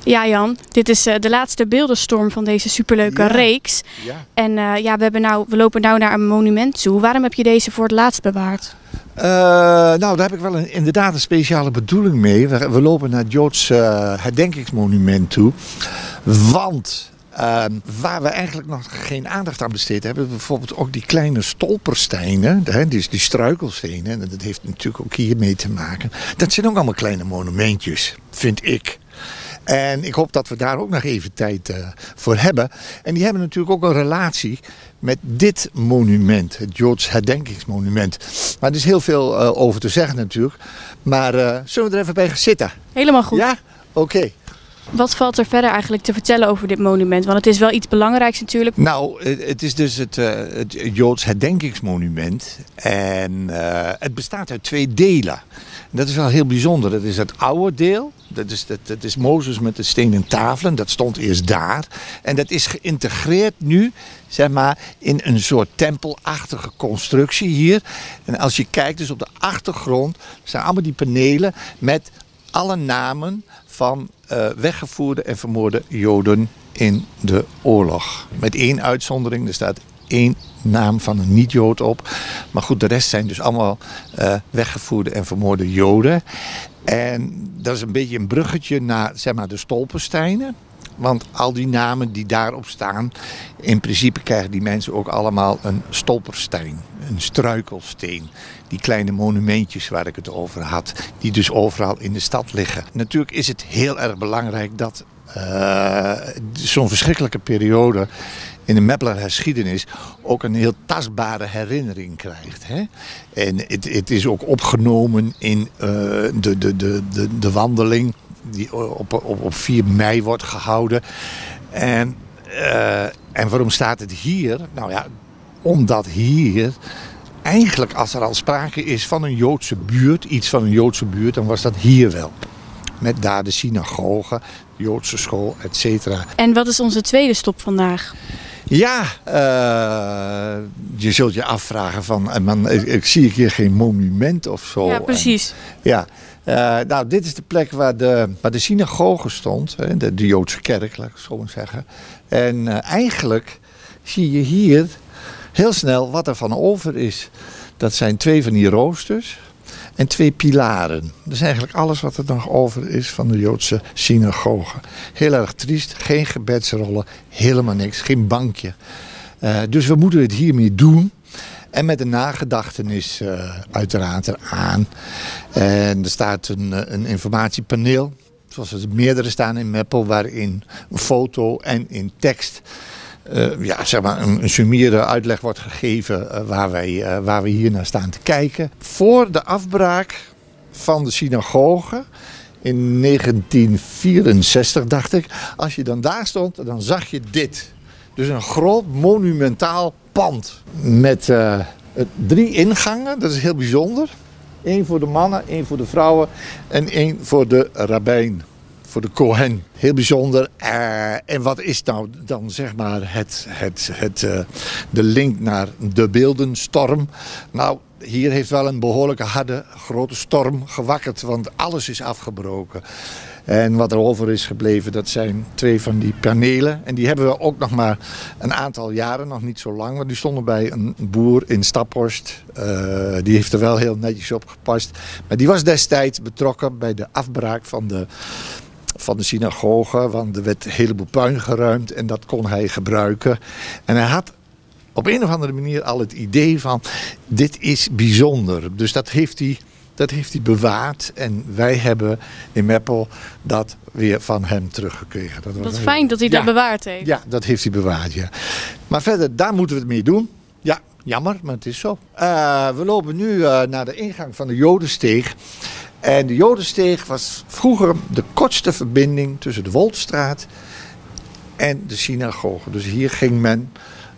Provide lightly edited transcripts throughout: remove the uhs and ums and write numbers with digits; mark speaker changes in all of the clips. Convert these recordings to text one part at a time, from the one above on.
Speaker 1: Ja, Jan, dit is de laatste beeldenstorm van deze superleuke reeks.
Speaker 2: Ja.
Speaker 1: En we lopen nu naar een monument toe. Waarom heb je deze voor het laatst bewaard?
Speaker 2: Nou, daar heb ik wel inderdaad een speciale bedoeling mee. We lopen naar het Joods herdenkingsmonument toe. Want waar we eigenlijk nog geen aandacht aan besteed hebben, bijvoorbeeld ook die kleine stolperstenen, die struikelstenen, en dat heeft natuurlijk ook hiermee te maken. Dat zijn ook allemaal kleine monumentjes, vind ik. En ik hoop dat we daar ook nog even tijd voor hebben. En die hebben natuurlijk ook een relatie met dit monument, het Joods herdenkingsmonument. Maar er is heel veel over te zeggen natuurlijk. Maar zullen we er even bij gaan zitten?
Speaker 1: Helemaal goed.
Speaker 2: Ja? Oké.
Speaker 1: Wat valt er verder eigenlijk te vertellen over dit monument? Want het is wel iets belangrijks natuurlijk.
Speaker 2: Nou, het is dus het Joods herdenkingsmonument. En het bestaat uit 2 delen. Dat is wel heel bijzonder. Dat is het oude deel. Dat is Mozes met de stenen tafelen. Dat stond eerst daar. En dat is geïntegreerd nu, zeg maar, in een soort tempelachtige constructie hier. En als je kijkt dus op de achtergrond, zijn allemaal die panelen met alle namen van weggevoerde en vermoorde Joden in de oorlog. Met 1 uitzondering, er staat 1 naam van een niet-Jood op. Maar goed, de rest zijn dus allemaal weggevoerde en vermoorde Joden. En dat is een beetje een bruggetje naar, zeg maar, de stolpersteinen. Want al die namen die daarop staan, in principe krijgen die mensen ook allemaal een stolpersteen, een struikelsteen. Die kleine monumentjes waar ik het over had, die dus overal in de stad liggen. Natuurlijk is het heel erg belangrijk dat zo'n verschrikkelijke periode in de Meppeler geschiedenis ook een heel tastbare herinnering krijgt. Hè? En het is ook opgenomen in de wandeling die op 4 mei wordt gehouden. En waarom staat het hier? Nou ja, omdat hier eigenlijk, als er al sprake is van een Joodse buurt, iets van een Joodse buurt, dan was dat hier wel. Met daar de synagoge, de Joodse school, et cetera.
Speaker 1: En wat is onze tweede stop vandaag?
Speaker 2: Ja, je zult je afvragen van, ik zie hier geen monument of zo.
Speaker 1: Ja, precies.
Speaker 2: Nou, dit is de plek waar de synagoge stond, de Joodse kerk, laat ik zo maar zeggen. En eigenlijk zie je hier heel snel wat er van over is. Dat zijn 2 van die roosters en 2 pilaren. Dat is eigenlijk alles wat er nog over is van de Joodse synagoge. Heel erg triest, geen gebedsrollen, helemaal niks, geen bankje. Dus we moeten het hiermee doen. En met een nagedachtenis uiteraard eraan. En er staat een informatiepaneel, zoals er meerdere staan in Meppel, waarin een foto en in tekst zeg maar een summiere uitleg wordt gegeven waar we hier naar staan te kijken. Voor de afbraak van de synagoge in 1964, dacht ik, als je dan daar stond, dan zag je dit. Dus een groot monumentaal pand met 3 ingangen, dat is heel bijzonder. 1 voor de mannen, 1 voor de vrouwen en 1 voor de rabbijn, voor de Kohen. Heel bijzonder. En wat is nou dan, zeg maar, de link naar de beeldenstorm? Nou, hier heeft wel een behoorlijke harde, grote storm gewakkerd, want alles is afgebroken. En wat er over is gebleven, dat zijn 2 van die panelen. En die hebben we ook nog maar een aantal jaren, nog niet zo lang. Want die stonden bij een boer in Staphorst. Die heeft er wel heel netjes op gepast. Maar die was destijds betrokken bij de afbraak van de synagoge. Want er werd een heleboel puin geruimd en dat kon hij gebruiken. En hij had op een of andere manier al het idee van, dit is bijzonder. Dus dat heeft hij bewaard en wij hebben in Meppel dat weer van hem teruggekregen.
Speaker 1: Dat is fijn dat hij dat bewaard heeft.
Speaker 2: Ja, dat heeft hij bewaard, ja. Maar verder, daar moeten we het mee doen. Ja, jammer, maar het is zo. We lopen nu naar de ingang van de Jodensteeg. En de Jodensteeg was vroeger de kortste verbinding tussen de Woltstraat en de synagoge. Dus hier ging men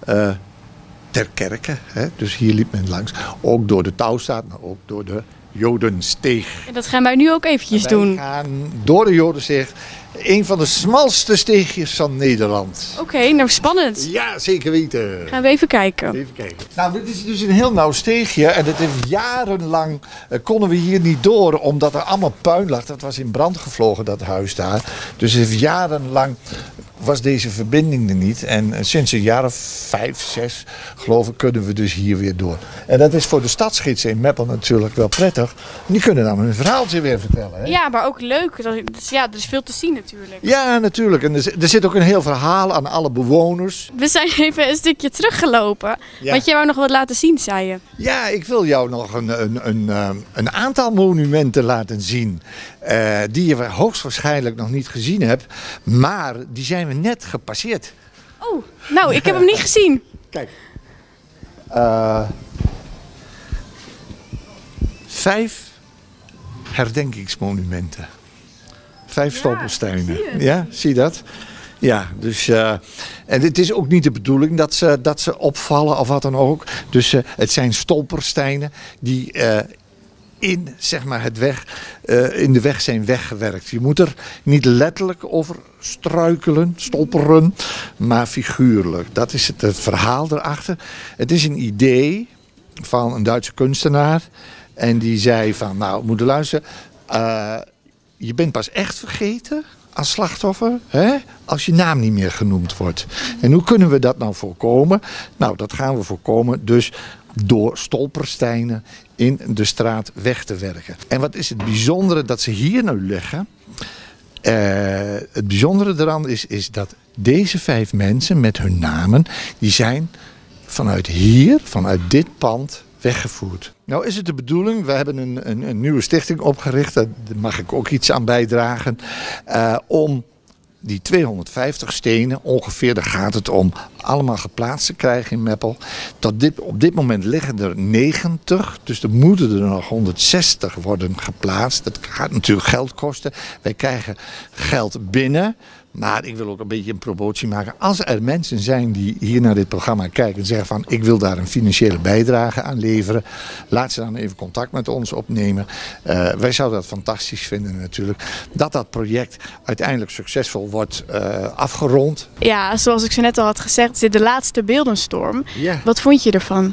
Speaker 2: ter kerke. Hè? Dus hier liep men langs. Ook door de Touwstraat, maar ook door de Jodensteeg.
Speaker 1: En dat gaan wij nu ook eventjes doen.
Speaker 2: We gaan door de Jodensteeg een van de smalste steegjes van Nederland.
Speaker 1: Oké, nou spannend.
Speaker 2: Ja, zeker weten.
Speaker 1: Gaan we even kijken.
Speaker 2: Even kijken. Nou, dit is dus een heel nauw steegje en het heeft jarenlang konden we hier niet door omdat er allemaal puin lag. Dat was in brand gevlogen, dat huis daar. Dus het heeft jarenlang was deze verbinding er niet. En sinds een jaar of 5, 6 geloof ik kunnen we dus hier weer door. En dat is voor de stadsgidsen in Meppel natuurlijk wel prettig. Die kunnen dan hun verhaaltje weer vertellen. Hè?
Speaker 1: Ja, maar ook leuk. Ja, er is veel te zien natuurlijk.
Speaker 2: Ja, natuurlijk. En er zit ook een heel verhaal aan alle bewoners.
Speaker 1: We zijn even een stukje teruggelopen.
Speaker 2: Ja.
Speaker 1: Want jij wou nog wat laten zien, zei je.
Speaker 2: Ja, ik wil jou nog een aantal monumenten laten zien. Die je hoogstwaarschijnlijk nog niet gezien hebt. Maar die zijn we net gepasseerd.
Speaker 1: Oh, nou, ik heb hem niet gezien.
Speaker 2: Kijk. 5 herdenkingsmonumenten. 5 stolpersteinen. Ja, zie je dat? Ja, dus en het is ook niet de bedoeling dat ze opvallen of wat dan ook. Dus het zijn stolpersteinen die in, zeg maar, in de weg zijn weggewerkt. Je moet er niet letterlijk over struikelen, stolperen, maar figuurlijk. Dat is het verhaal erachter. Het is een idee van een Duitse kunstenaar. En die zei van, nou, moet je luisteren. Je bent pas echt vergeten als slachtoffer, hè? Als je naam niet meer genoemd wordt. En hoe kunnen we dat nou voorkomen? Nou, dat gaan we voorkomen dus door stolpersteinen in de straat weg te werken. En wat is het bijzondere dat ze hier nu liggen? Het bijzondere eraan is dat deze 5 mensen met hun namen, die zijn vanuit hier, vanuit dit pand, weggevoerd. Nou is het de bedoeling, we hebben een nieuwe stichting opgericht, daar mag ik ook iets aan bijdragen, om die 250 stenen, ongeveer, daar gaat het om, allemaal geplaatst te krijgen in Meppel. Op dit moment liggen er 90, dus er moeten er nog 160 worden geplaatst. Dat gaat natuurlijk geld kosten. Wij krijgen geld binnen. Maar ik wil ook een beetje een promotie maken. Als er mensen zijn die hier naar dit programma kijken en zeggen van ik wil daar een financiële bijdrage aan leveren. Laat ze dan even contact met ons opnemen. Wij zouden dat fantastisch vinden natuurlijk. Dat project uiteindelijk succesvol wordt afgerond.
Speaker 1: Ja, zoals ik zo net al had gezegd, het is de laatste beeldenstorm.
Speaker 2: Ja.
Speaker 1: Wat vond je ervan?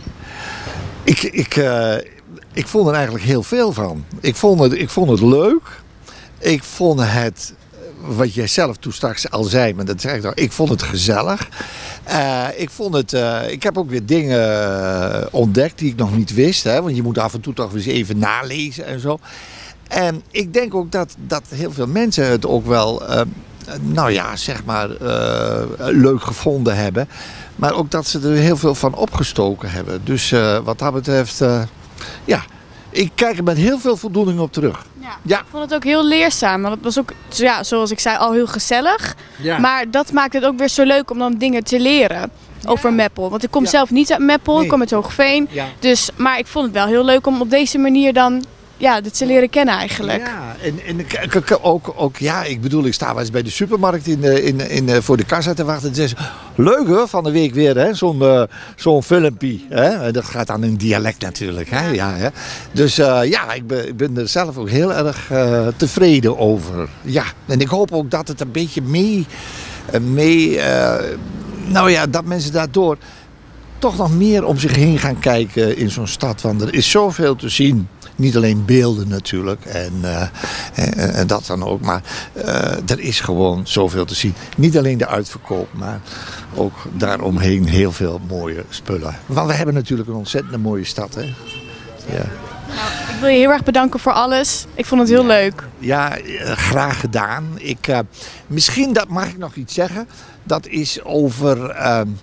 Speaker 2: Ik vond er eigenlijk heel veel van. Ik vond het leuk. Ik vond het, wat jij zelf toen straks al zei, maar dat zeg ik al, ik vond het gezellig. Ik heb ook weer dingen ontdekt die ik nog niet wist. Hè, want je moet af en toe toch eens even nalezen en zo. En ik denk ook dat heel veel mensen het ook wel, nou ja, zeg maar, leuk gevonden hebben. Maar ook dat ze er heel veel van opgestoken hebben. Dus wat dat betreft, ja, ik kijk er met heel veel voldoening op terug. Ja.
Speaker 1: Ik vond het ook heel leerzaam. Want het was ook, ja, zoals ik zei, al heel gezellig.
Speaker 2: Ja.
Speaker 1: Maar dat maakt het ook weer zo leuk om dan dingen te leren over Meppel. Want ik kom zelf niet uit Meppel, ik kom uit Hoogveen.
Speaker 2: Ja.
Speaker 1: Dus, maar ik vond het wel heel leuk om op deze manier dan dit te leren kennen eigenlijk.
Speaker 2: Ja, en ook, ja, ik bedoel, ik sta wel eens bij de supermarkt voor de kassa te wachten. En zeggen ze, leuk hoor, van de week weer, hè, zo'n filmpje. Hè? Dat gaat dan in dialect natuurlijk. Hè? Ja, hè? Dus ja, ik ben er zelf ook heel erg tevreden over. Ja, en ik hoop ook dat het een beetje nou ja, dat mensen daardoor toch nog meer om zich heen gaan kijken in zo'n stad. Want er is zoveel te zien. Niet alleen beelden natuurlijk en dat dan ook, maar er is gewoon zoveel te zien. Niet alleen de uitverkoop, maar ook daaromheen heel veel mooie spullen. Want we hebben natuurlijk een ontzettend mooie stad. Hè? Ja.
Speaker 1: Nou, ik wil je heel erg bedanken voor alles. Ik vond het heel leuk.
Speaker 2: Ja, graag gedaan. Misschien, dat mag ik nog iets zeggen, dat is over...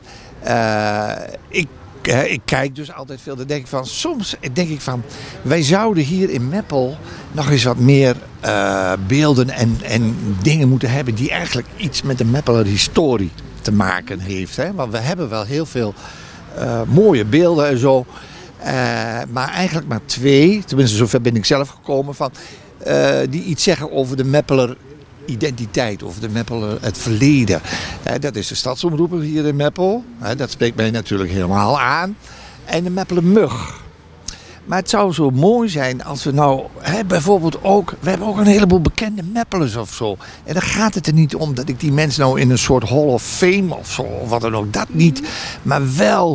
Speaker 2: Ik kijk dus altijd veel. Dan denk ik van, soms denk ik van, wij zouden hier in Meppel nog eens wat meer beelden en dingen moeten hebben die eigenlijk iets met de Meppeler historie te maken heeft. Hè? Want we hebben wel heel veel mooie beelden en zo. Maar eigenlijk maar 2, tenminste zover ben ik zelf gekomen, van, die iets zeggen over de Meppeler identiteit, over de Meppeler, het verleden. Dat is de stadsomroeper hier in Meppel. Dat spreekt mij natuurlijk helemaal aan. En de Meppeler mug. Maar het zou zo mooi zijn als we nou bijvoorbeeld ook... We hebben ook een heleboel bekende Meppelers of zo. En dan gaat het er niet om dat ik die mensen nou in een soort Hall of Fame of zo, of wat dan ook. Dat niet. Maar wel...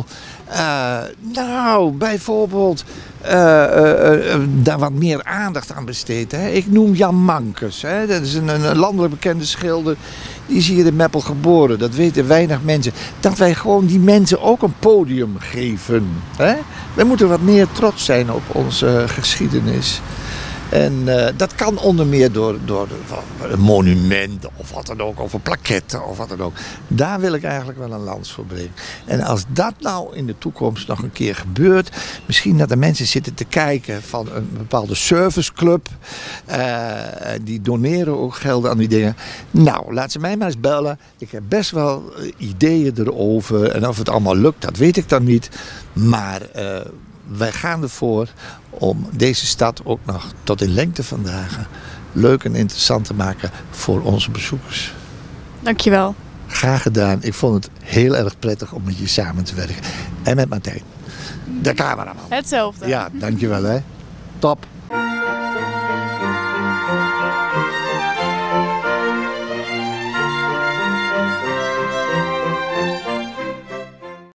Speaker 2: bijvoorbeeld daar wat meer aandacht aan besteed. Hè. Ik noem Jan Mankes. Hè. Dat is een landelijk bekende schilder. Die is hier in Meppel geboren. Dat weten weinig mensen. Dat wij gewoon die mensen ook een podium geven. Hè. Wij moeten wat meer trots zijn op onze geschiedenis. En dat kan onder meer door een monument of wat dan ook, of een plaquette of wat dan ook. Daar wil ik eigenlijk wel een lans voor breken. En als dat nou in de toekomst nog een keer gebeurt, misschien dat er mensen zitten te kijken van een bepaalde serviceclub, die doneren ook geld aan die dingen. Nou, laat ze mij maar eens bellen. Ik heb best wel ideeën erover en of het allemaal lukt, dat weet ik dan niet. Maar... wij gaan ervoor om deze stad ook nog tot in lengte van dagen leuk en interessant te maken voor onze bezoekers.
Speaker 1: Dankjewel.
Speaker 2: Graag gedaan. Ik vond het heel erg prettig om met je samen te werken. En met Martijn, de cameraman.
Speaker 1: Hetzelfde.
Speaker 2: Ja, dankjewel hè. Top.